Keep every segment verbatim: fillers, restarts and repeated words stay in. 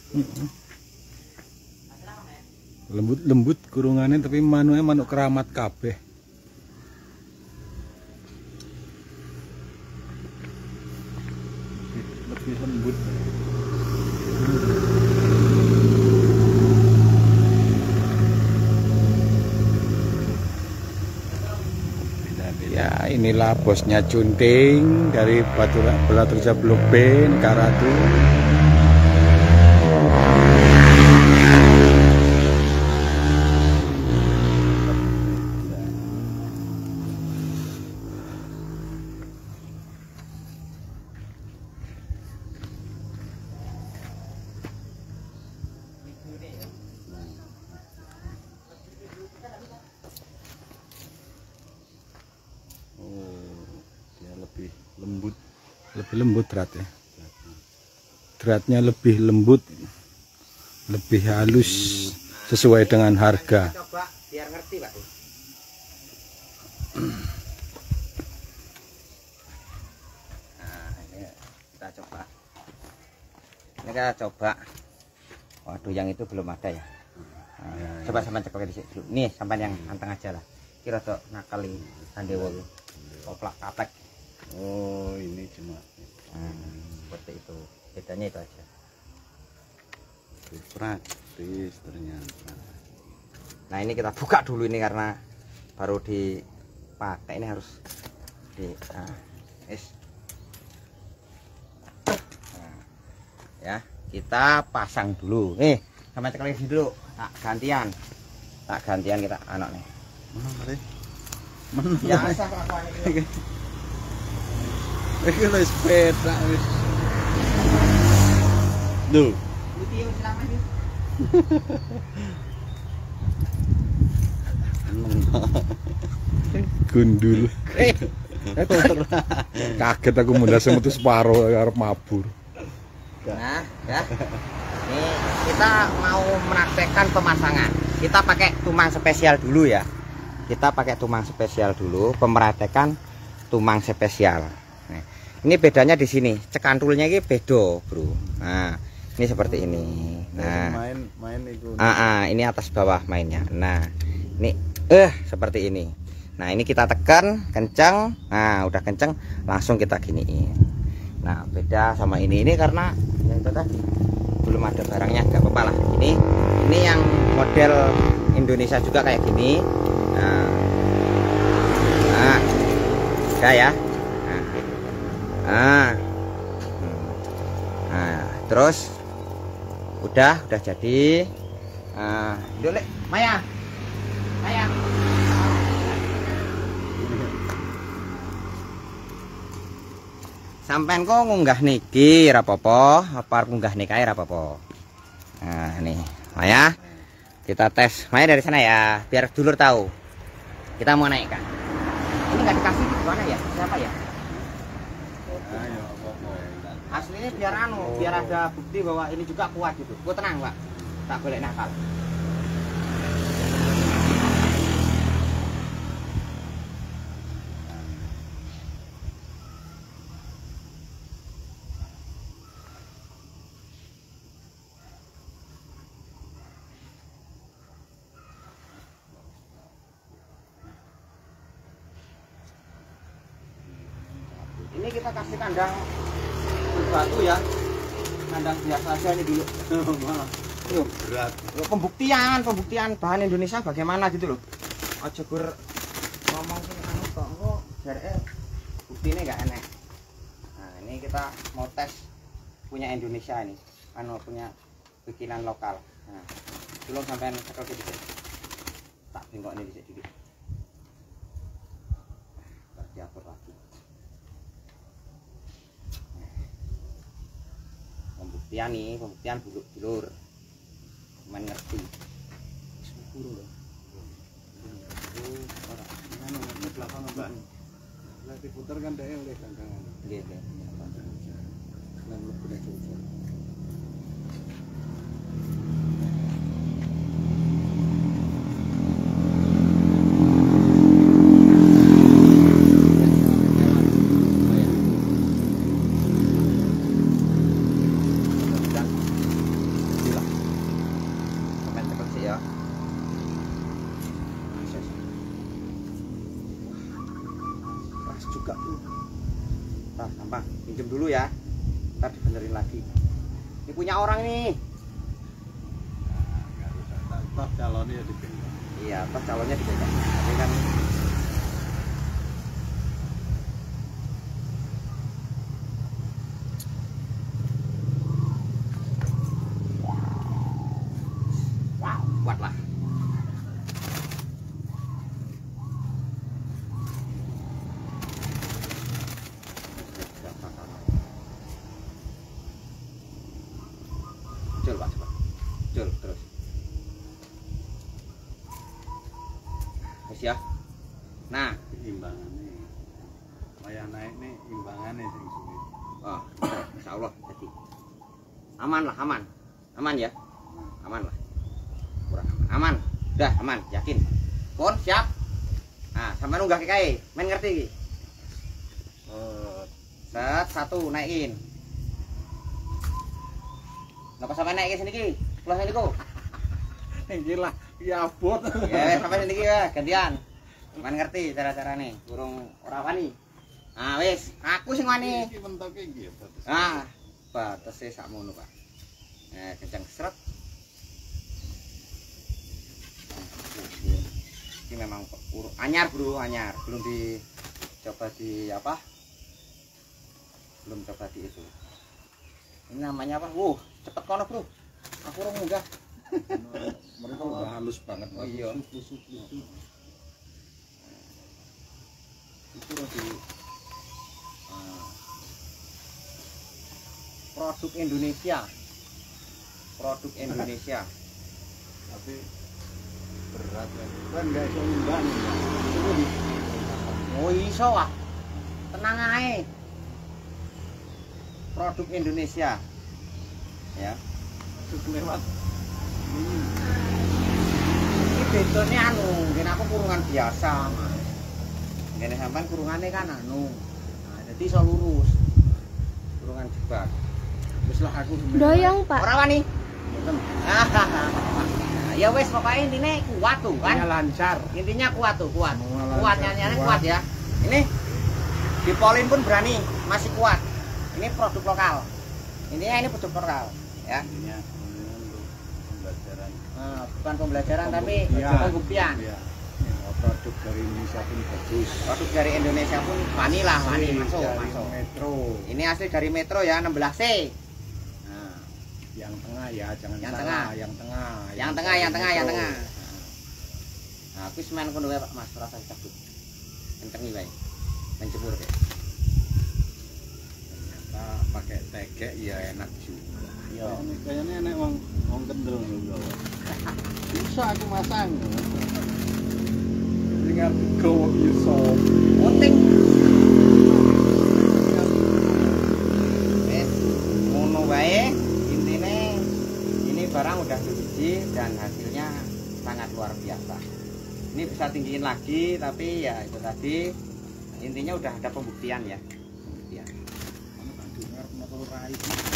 Lembut-lembut kurungannya, tapi manunya manuk keramat kabeh. Lebih lembut. Ya, inilah bosnya Cunting dari Batu Balaturja Blok B Karatu. Lebih lembut, lebih lembut dratnya. Dratnya lebih lembut, lebih halus, sesuai dengan harga. Coba biar ngerti, Pak. Nah, ini kita coba. Ini kita coba. Waduh, yang itu belum ada ya. Nah, coba sampai cek pakai di sini. Nih, sampai yang anteng aja lah. Kira tuh nakali sandewo. Koplak kaplek. Oh, ini cuma Hmm, seperti itu. Bedanya itu aja. praktis ternyata. Nah, ini kita buka dulu ini karena baru dipakai, ini harus di nah, es. Nah, ya, kita pasang dulu. Nih, sama cekal di dulu. Tak gantian. Tak gantian kita anak nih. Mana mari? Biasa kelakuan ini. Iki lho sepeda wis. Duh. Putih silakan yuk. Gundul. Eh. Kaget aku mundas metu separo arep mabur. Nah, ya. Ini kita mau menaktekkan pemasangan. Kita pakai tumang spesial dulu ya. Kita pakai tumang spesial dulu, pemeratekan tumang spesial. Nah, ini bedanya di sini, cekantulnya ini beda, bro. Nah, ini seperti ini. Nah, main main itu. Ah, ah, ini atas bawah mainnya. Nah, ini eh seperti ini. Nah, ini kita tekan kencang. Nah, udah kencang, langsung kita giniin. Nah, beda sama ini. Ini karena yang itu tadi belum ada barangnya, nggak apa-apa lah. Ini ini yang model Indonesia juga kayak gini. Nah, nah, udah ya. Nah, nah, nah, terus udah, udah jadi. Nah, dulu, Maya, Maya. Sampean kok ngunggah niki rapopo, apa ngunggah niki rapopo. Nah, nih, Maya. Kita tes. Maya dari sana ya, biar dulur tahu. Kita mau naikkan. Ini nggak dikasih di mana ya? Siapa ya? Aslinya biar anu, biar ada bukti bahwa ini juga kuat gitu. Gue tenang, Pak. Tak boleh nakal. Ini kita kasih kandang batu ya, kandang biasa aja ini dulu. Yuk, berat. Yuk, pembuktian, pembuktian bahan Indonesia bagaimana gitu loh. Ojo gur ngomong sing anu kok engko jareke buktine enggak enak. Nah, ini kita mau tes punya Indonesia ini. Anu punya bikinan lokal. Nah, belum sampai sekel sedikit. Tak bengkok ini dikit. Tak diatur lagi. Pembuktian nih, pembuktian dulur-dulur mengerti. Sepuluh loh. Anu di belakang Mbak. Lah diputar kan dhek oleh gangangan. Nggih, nggih. Lan mlebu nek cucu. juga tuh. Nah, gampang, pinjam dulu ya. Ntar dibenerin lagi. Ini punya orang nih. Toh calonnya ya dipindah. Iya, toh calonnya dipindah. Tapi kan wow, kuat lah. Cul, Pak, coba. Cul, terus. Terus ya. Nah, Imbangannya. Wayah naik nih imbangannya sing sulit. oh, insya Allah jadi aman lah, aman, aman ya, aman lah, kurang aman, aman, udah aman, yakin. Pun siap. Nah, sampai nunggah kayak main ngerti. Set satu naikin. Napa sampai naik ke sini ki? Kelas ini kok. Iki lah, ya abot. Ya, sampai sini ki ya, gantian. Man ngerti cara-cara nih, burung ora wani. Nah, wis, aku sing wani. Iki mentoke iki ya batas. Ah, batese sakmono, Pak. Nah, kencang seret. Ini memang urut anyar, Bro, anyar. Belum dicoba di apa? Belum coba di itu. Ini namanya apa? Wuh, cepet kono, Bro. Aku ora munggah. Mereka udah halus banget. Oh iya. Lusuk, lusuk. Itu lagi Ah. Produk Indonesia. Produk Indonesia. tapi berat kan. Kan enggak iso imbang. Oh iso wah. Tenang ae. Produk Indonesia. Ya. Terus lewat. Ini betulnya anu, mungkin aku kurungan biasa, Mas. Gini sampean kurungannya kan anu. Nah, jadi iso lurus. Kurungan jebak. Wis lah aku Doyong, Pak. Ora wani. mboten. Ya wes pokoknya intinya kuat tuh kan. Intinya lancar. Intinya kuat tuh, kuat. Semua Kuat lancar, nyanyiannya kuat. kuat ya. Ini di polin pun berani, masih kuat. Ini produk lokal. Intinya ini produk lokal ya. Intinya ini untuk pembelajaran. Nah, bukan pembelajaran tapi Pembuktian. pembuktian. Iya. Oh, produk dari Indonesia pun bagus. Produk dari Indonesia pun wani lah, wani Asli masuk, dari masuk. Metro. Ini asli dari Metro ya, enam belas C. Nah, Yang tengah ya, jangan Yang salah. tengah. Yang tengah. yang tengah, yang tengah, yang Metro. tengah. Nah, aku semen kono wae Pak Mas, rasa cabut. Kencengi wae. Mencebur deh. Ternyata pakai tegek ya enak juga. Iya. Kayaknya enak wong wong kendel lho. Bisa aku masang. Tinggal go iso. Penting. Wes, ngono wae. Intine ini barang udah diuji dan hasilnya sangat luar biasa. Ini bisa tinggiin lagi tapi ya itu tadi intinya udah ada pembuktian ya. Pembuktian. Kamu tak dengar motor rai.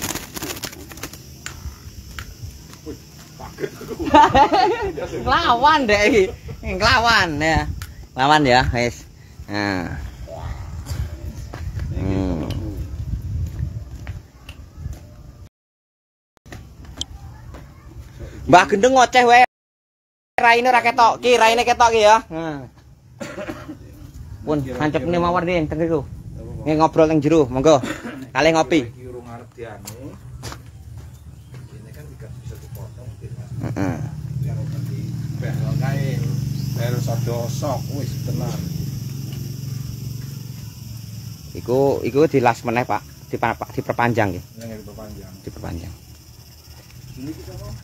Wih, kaget aku. Ngelawan deh, ngelawan ya, lawan ya, guys. Nah, hmm. Mbak Gendeng ngoceh wae. Raine ra ketok, ki raine ketok ki ya. Nah. Pun hancepne mawar nih teng riku. Nggih ngobrol teng jero, monggo. Kalih ngopi. Iki urung arep dianu. Ini kan tidak bisa dipotong gitu. Heeh. Yang di behel kae. Behel sodo sok wis tenan. Iku iku dilas meneh, Pak. Dipa- Pak diperpanjang nggih, Yang itu panjang. diperpanjang. Ini kita mau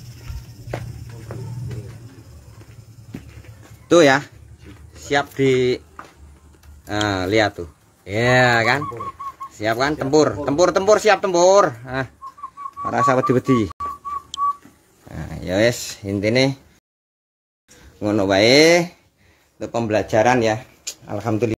Tuh ya. Siap di eh, lihat tuh. Ya kan? Siap kan? Tempur, tempur, tempur siap tempur. Nah, rasa wedi-wedi. Nah, ya wes, intine ngono wae. Untuk pembelajaran ya. Alhamdulillah.